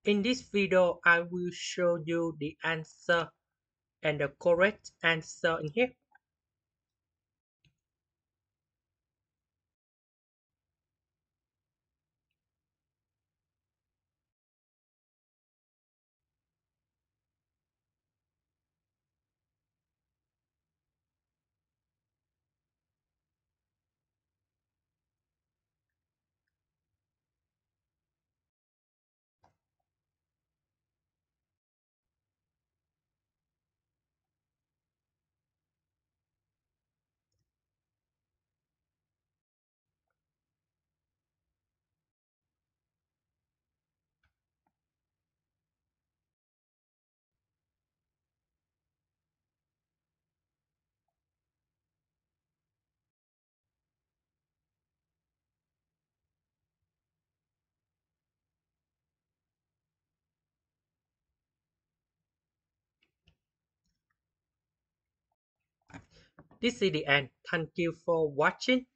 In this video, I will show you the answer and the correct answer in here. This is the end. Thank you for watching.